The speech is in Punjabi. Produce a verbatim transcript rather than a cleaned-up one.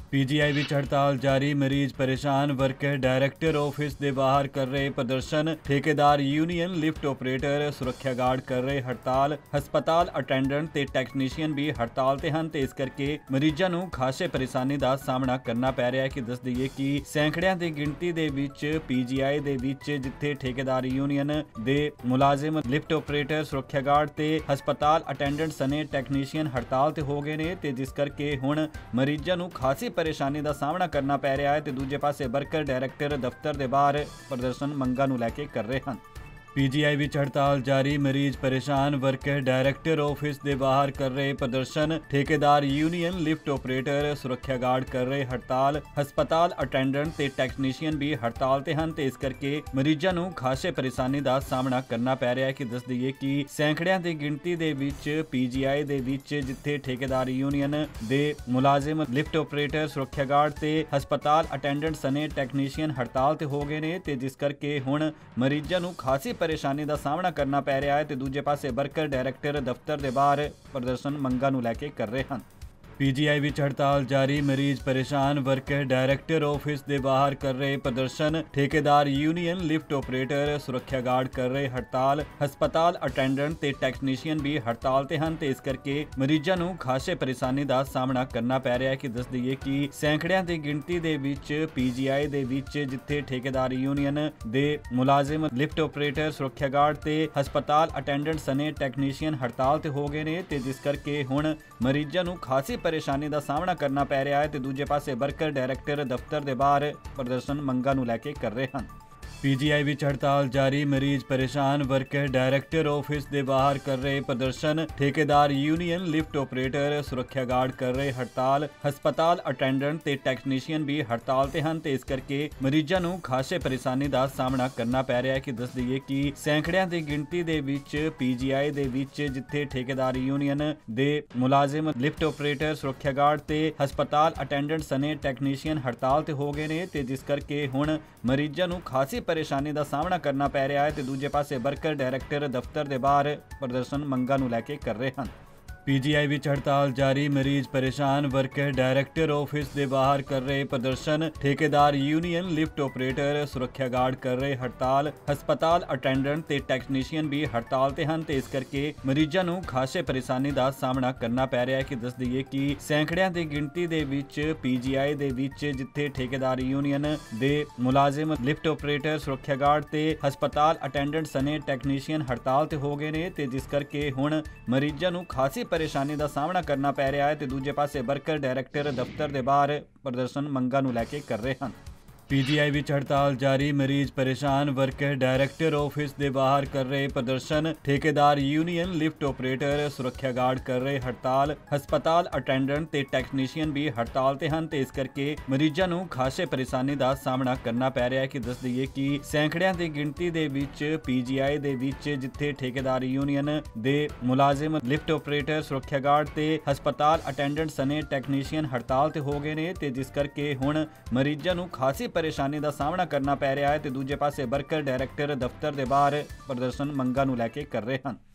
ਪੀਜੀਆਈ ਵਿੱਚ ਹੜਤਾਲ ਜਾਰੀ, ਮਰੀਜ਼ ਪਰੇਸ਼ਾਨ, ਵਰਕਰ ਡਾਇਰੈਕਟਰ ਆਫਿਸ ਦੇ ਬਾਹਰ ਕਰ ਰਹੇ ਪ੍ਰਦਰਸ਼ਨ, ਠੇਕੇਦਾਰ ਯੂਨੀਅਨ ਲਿਫਟ ਆਪਰੇਟਰ ਸੁਰੱਖਿਆ ਗਾਰਡ ਕਰ ਰਹੇ ਹੜਤਾਲ, ਹਸਪਤਾਲ ਅਟੈਂਡੈਂਟ ਤੇ ਟੈਕਨੀਸ਼ੀਅਨ ਵੀ ਹੜਤਾਲ ਤੇ ਹਨ ਤੇ ਇਸ ਕਰਕੇ ਮਰੀਜ਼ਾਂ ਨੂੰ ਖਾਸੇ ਪਰੇਸ਼ਾਨੀ ਦਾ ਸਾਹਮਣਾ ਕਰਨਾ ਪੈ ਰਿਹਾ ਹੈ। ਕਿ ਦੱਸ ਦਈਏ ਕਿ ਸੈਂਕੜਿਆਂ ਦੀ ਗਿਣਤੀ ਦੇ ਵਿੱਚ ਪੀਜੀਆਈ ਦੇ ਵਿੱਚ ਜਿੱਥੇ ਠੇਕੇਦਾਰ ਯੂਨੀਅਨ ਦੇ ਮੁਲਾਜ਼ਮ, ਲਿਫਟ ਆਪਰੇਟਰ, ਸੁਰੱਖਿਆ ਗਾਰਡ ਤੇ ਹਸਪਤਾਲ ਅਟੈਂਡੈਂਟ ਸਨੇ ਟੈਕਨੀਸ਼ੀਅਨ ਹੜਤਾਲ ਤੇ ਹੋ ਗਏ ਨੇ ਤੇ ਜਿਸ ਕਰਕੇ ਹੁਣ ਮਰੀਜ਼ਾਂ ਨੂੰ ਖਾਸੀ ਪਰੇਸ਼ਾਨੀ ਦਾ ਸਾਹਮਣਾ ਕਰਨਾ ਪੈ ਰਿਹਾ ਹੈ ਤੇ ਦੂਜੇ ਪਾਸੇ ਵਰਕਰ ਡਾਇਰੈਕਟਰ ਦਫ਼ਤਰ ਦੇ ਬਾਹਰ ਪ੍ਰਦਰਸ਼ਨ ਮੰਗਾਂ ਨੂੰ ਲੈ ਕੇ ਕਰ ਰਹੇ ਹਨ। ਪੀਜੀਆਈ ਵਿੱਚ ਹੜਤਾਲ ਜਾਰੀ, ਮਰੀਜ਼ ਪਰੇਸ਼ਾਨ, ਵਰਕਰ ਡਾਇਰੈਕਟਰ ਆਫਿਸ ਦੇ ਬਾਹਰ ਕਰ ਰਹੇ ਪ੍ਰਦਰਸ਼ਨ, ਠੇਕੇਦਾਰ ਯੂਨੀਅਨ ਲਿਫਟ ਆਪਰੇਟਰ ਸੁਰੱਖਿਆ ਗਾਰਡ ਕਰ ਰਹੇ ਹੜਤਾਲ, ਹਸਪਤਾਲ ਅਟੈਂਡੈਂਟ ਤੇ ਟੈਕਨੀਸ਼ੀਅਨ ਵੀ ਹੜਤਾਲ ਤੇ ਹਨ ਤੇ ਇਸ ਕਰਕੇ ਮਰੀਜ਼ਾਂ ਨੂੰ ਖਾਸੇ ਪਰੇਸ਼ਾਨੀ ਦਾ ਸਾਹਮਣਾ ਕਰਨਾ ਪੈ ਰਿਹਾ ਹੈ। ਕਿ ਦੱਸ ਦਈਏ ਕਿ ਸੈਂਕੜਿਆਂ ਦੀ ਗਿਣਤੀ ਦੇ ਵਿੱਚ ਪੀਜੀਆਈ ਦੇ ਵਿੱਚ ਜਿੱਥੇ ਠੇਕੇਦਾਰ ਯੂਨੀਅਨ ਦੇ ਮੁਲਾਜ਼ਮ, ਲਿਫਟ ਆਪਰੇਟਰ, ਸੁਰੱਖਿਆ ਗਾਰਡ ਤੇ ਹਸਪਤਾਲ ਅਟੈਂਡੈਂਟ ਸਨੇ ਟੈਕਨੀਸ਼ੀਅਨ ਹੜਤਾਲ ਤੇ ਹੋ ਗਏ ਨੇ ਤੇ ਜਿਸ ਕਰਕੇ ਹੁਣ ਮਰੀਜ਼ਾਂ ਨੂੰ ਖਾਸੀ ਪਰੇਸ਼ਾਨੀ ਦਾ ਸਾਹਮਣਾ ਕਰਨਾ ਪੈ ਰਿਹਾ ਹੈ ਤੇ ਦੂਜੇ ਪਾਸੇ ਵਰਕਰ ਡਾਇਰੈਕਟਰ ਦਫ਼ਤਰ ਦੇ ਬਾਹਰ ਪ੍ਰਦਰਸ਼ਨ ਮੰਗਾਂ ਨੂੰ ਲੈ ਕੇ ਕਰ ਰਹੇ ਹਨ। ਪੀਜੀਆਈ ਵਿੱਚ ਹੜਤਾਲ ਜਾਰੀ, ਮਰੀਜ਼ ਪਰੇਸ਼ਾਨ, ਵਰਕਰ ਡਾਇਰੈਕਟਰ ਆਫਿਸ ਦੇ ਬਾਹਰ ਕਰ ਰਹੇ ਪ੍ਰਦਰਸ਼ਨ, ਠੇਕੇਦਾਰ ਯੂਨੀਅਨ ਲਿਫਟ ਆਪਰੇਟਰ ਸੁਰੱਖਿਆ ਗਾਰਡ ਕਰ ਰਹੇ ਹੜਤਾਲ, ਹਸਪਤਾਲ ਅਟੈਂਡੈਂਟ ਤੇ ਟੈਕਨੀਸ਼ੀਅਨ ਵੀ ਹੜਤਾਲ ਤੇ ਹਨ ਤੇ ਇਸ ਕਰਕੇ ਮਰੀਜ਼ਾਂ ਨੂੰ ਖਾਸੇ ਪਰੇਸ਼ਾਨੀ ਦਾ ਸਾਹਮਣਾ ਕਰਨਾ ਪੈ ਰਿਹਾ ਹੈ। ਕਿ ਦੱਸ ਦਈਏ ਕਿ ਸੈਂਕੜਿਆਂ ਦੀ ਗਿਣਤੀ ਦੇ ਵਿੱਚ ਪੀਜੀਆਈ ਦੇ ਵਿੱਚ ਜਿੱਥੇ ਠੇਕੇਦਾਰ ਯੂਨੀਅਨ ਦੇ ਮੁਲਾਜ਼ਮ, ਲਿਫਟ ਆਪਰੇਟਰ, ਸੁਰੱਖਿਆ ਗਾਰਡ ਤੇ ਹਸਪਤਾਲ ਅਟੈਂਡੈਂਟ ਸਨੇ ਟੈਕਨੀਸ਼ੀਅਨ ਹੜਤਾਲ ਤੇ ਹੋ ਗਏ ਨੇ ਤੇ ਜਿਸ ਕਰਕੇ ਹੁਣ ਮਰੀਜ਼ਾਂ ਨੂੰ ਖਾਸੀ ਪਰੇਸ਼ਾਨੀ ਦਾ ਸਾਹਮਣਾ ਕਰਨਾ ਪੈ ਰਿਹਾ ਹੈ ਤੇ ਦੂਜੇ ਪਾਸੇ ਵਰਕਰ ਡਾਇਰੈਕਟਰ ਦਫ਼ਤਰ ਦੇ ਬਾਹਰ ਪ੍ਰਦਰਸ਼ਨ ਮੰਗਾਂ ਨੂੰ ਲੈ ਕੇ ਕਰ ਰਹੇ ਹਨ। ਪੀਜੀਆਈ ਵਿੱਚ ਹੜਤਾਲ ਜਾਰੀ, ਮਰੀਜ਼ ਪਰੇਸ਼ਾਨ, ਵਰਕਰ ਡਾਇਰੈਕਟਰ ਆਫਿਸ ਦੇ ਬਾਹਰ ਕਰ ਰਹੇ ਪ੍ਰਦਰਸ਼ਨ, ਠੇਕੇਦਾਰ ਯੂਨੀਅਨ ਲਿਫਟ ਆਪਰੇਟਰ ਸੁਰੱਖਿਆ ਗਾਰਡ ਕਰ ਰਹੇ ਹੜਤਾਲ, ਹਸਪਤਾਲ ਅਟੈਂਡੈਂਟ ਤੇ ਟੈਕਨੀਸ਼ੀਅਨ ਵੀ ਹੜਤਾਲ ਤੇ ਹਨ ਤੇ ਇਸ ਕਰਕੇ ਮਰੀਜ਼ਾਂ ਨੂੰ ਖਾਸੇ ਪਰੇਸ਼ਾਨੀ ਦਾ ਸਾਹਮਣਾ ਕਰਨਾ ਪੈ ਰਿਹਾ ਹੈ। ਕਿ ਦੱਸ ਦਈਏ ਕਿ ਸੈਂਕੜਿਆਂ ਦੀ ਗਿਣਤੀ ਦੇ ਵਿੱਚ ਪੀਜੀਆਈ ਦੇ ਵਿੱਚ ਜਿੱਥੇ ਠੇਕੇਦਾਰ ਯੂਨੀਅਨ ਦੇ ਮੁਲਾਜ਼ਮ, ਲਿਫਟ ਆਪਰੇਟਰ, ਸੁਰੱਖਿਆ ਗਾਰਡ ਤੇ ਹਸਪਤਾਲ ਅਟੈਂਡੈਂਟ ਸਨੇ ਟੈਕਨੀਸ਼ੀਅਨ ਹੜਤਾਲ ਤੇ ਹੋ ਗਏ ਨੇ ਤੇ ਜਿਸ ਕਰਕੇ ਹੁਣ ਮਰੀਜ਼ਾਂ ਨੂੰ ਖਾਸੀ ਪਰੇਸ਼ਾਨੀ ਦਾ ਸਾਹਮਣਾ ਕਰਨਾ ਪੈ ਰਿਹਾ ਹੈ ਤੇ ਦੂਜੇ ਪਾਸੇ ਵਰਕਰ ਡਾਇਰੈਕਟਰ ਦਫ਼ਤਰ ਦੇ ਬਾਹਰ ਪ੍ਰਦਰਸ਼ਨ ਮੰਗਾਂ ਨੂੰ ਲੈ ਕੇ ਕਰ ਰਹੇ ਹਨ। ਪੀਜੀਆਈ ਵਿੱਚ ਹੜਤਾਲ ਜਾਰੀ, ਮਰੀਜ਼ ਪਰੇਸ਼ਾਨ, ਵਰਕਰ ਡਾਇਰੈਕਟਰ ਆਫਿਸ ਦੇ ਬਾਹਰ ਕਰ ਰਹੇ ਪ੍ਰਦਰਸ਼ਨ, ਠੇਕੇਦਾਰ ਯੂਨੀਅਨ ਲਿਫਟ ਆਪਰੇਟਰ ਸੁਰੱਖਿਆ ਗਾਰਡ ਕਰ ਰਹੇ ਹੜਤਾਲ, ਹਸਪਤਾਲ ਅਟੈਂਡੈਂਟ ਤੇ ਟੈਕਨੀਸ਼ੀਅਨ ਵੀ ਹੜਤਾਲ ਤੇ ਹਨ ਤੇ ਇਸ ਕਰਕੇ ਮਰੀਜ਼ਾਂ ਨੂੰ ਖਾਸੇ ਪਰੇਸ਼ਾਨੀ ਦਾ ਸਾਹਮਣਾ ਕਰਨਾ ਪੈ ਰਿਹਾ ਹੈ। ਕਿ ਦੱਸ ਦਈਏ ਕਿ ਸੈਂਕੜਿਆਂ ਦੀ ਗਿਣਤੀ ਦੇ ਵਿੱਚ ਪੀਜੀਆਈ ਦੇ ਵਿੱਚ ਜਿੱਥੇ ਠੇਕੇਦਾਰ ਯੂਨੀਅਨ ਦੇ ਮੁਲਾਜ਼ਮ, ਲਿਫਟ ਆਪਰੇਟਰ, ਸੁਰੱਖਿਆ ਗਾਰਡ ਤੇ ਹਸਪਤਾਲ ਅਟੈਂਡੈਂਟ ਸਨੇ ਟੈਕਨੀਸ਼ੀਅਨ ਹੜਤਾਲ ਤੇ ਹੋ ਗਏ ਨੇ ਤੇ ਜਿਸ ਕਰਕੇ ਹੁਣ ਮਰੀਜ਼ਾਂ ਨੂੰ ਖਾਸੀ ਪਰੇਸ਼ਾਨੀ ਦਾ ਸਾਹਮਣਾ ਕਰਨਾ ਪੈ ਰਿਹਾ ਹੈ ਤੇ ਦੂਜੇ ਪਾਸੇ ਵਰਕਰ ਡਾਇਰੈਕਟਰ ਦਫ਼ਤਰ ਦੇ ਬਾਹਰ ਪ੍ਰਦਰਸ਼ਨ ਮੰਗਾਂ ਨੂੰ ਲੈ ਕੇ ਕਰ ਰਹੇ ਹਨ। ਪੀਜੀਆਈ ਵਿੱਚ ਹੜਤਾਲ ਜਾਰੀ, ਮਰੀਜ਼ ਪਰੇਸ਼ਾਨ, ਵਰਕਰ ਡਾਇਰੈਕਟਰ ਆਫਿਸ ਦੇ ਬਾਹਰ ਕਰ ਰਹੇ ਪ੍ਰਦਰਸ਼ਨ, ਠੇਕੇਦਾਰ ਯੂਨੀਅਨ ਲਿਫਟ ਆਪਰੇਟਰ ਸੁਰੱਖਿਆ ਗਾਰਡ ਕਰ ਰਹੇ ਹੜਤਾਲ, ਹਸਪਤਾਲ ਅਟੈਂਡੈਂਟ ਤੇ ਟੈਕਨੀਸ਼ੀਅਨ ਵੀ ਹੜਤਾਲ ਤੇ ਹਨ ਤੇ ਇਸ ਕਰਕੇ ਮਰੀਜ਼ਾਂ ਨੂੰ ਖਾਸੇ ਪਰੇਸ਼ਾਨੀ ਦਾ ਸਾਹਮਣਾ ਕਰਨਾ ਪੈ ਰਿਹਾ ਹੈ। ਕਿ ਦੱਸ ਦਈਏ ਕਿ ਸੈਂਕੜਿਆਂ ਦੀ ਗਿਣਤੀ ਦੇ ਵਿੱਚ ਪੀਜੀਆਈ ਦੇ ਵਿੱਚ ਜਿੱਥੇ ਠੇਕੇਦਾਰ ਯੂਨੀਅਨ ਦੇ ਮੁਲਾਜ਼ਮ, ਲਿਫਟ ਆਪਰੇਟਰ, ਸੁਰੱਖਿਆ ਗਾਰਡ ਤੇ ਹਸਪਤਾਲ ਅਟੈਂਡੈਂਟ ਸਨੇ ਟੈਕਨੀਸ਼ੀਅਨ ਹੜਤਾਲ ਤੇ ਹੋ ਗਏ ਨੇ ਤੇ ਜਿਸ ਕਰਕੇ ਹੁਣ ਮਰੀਜ਼ਾਂ ਨੂੰ ਖਾਸੀ ਪਰੇਸ਼ਾਨੀ ਦਾ ਸਾਹਮਣਾ ਕਰਨਾ ਪੈ ਰਿਹਾ ਹੈ ਤੇ ਦੂਜੇ ਪਾਸੇ ਵਰਕਰ ਡਾਇਰੈਕਟਰ ਦਫ਼ਤਰ ਦੇ ਬਾਹਰ ਪ੍ਰਦਰਸ਼ਨ ਮੰਗਾਂ ਨੂੰ ਲੈ ਕੇ ਕਰ ਰਹੇ ਹਨ।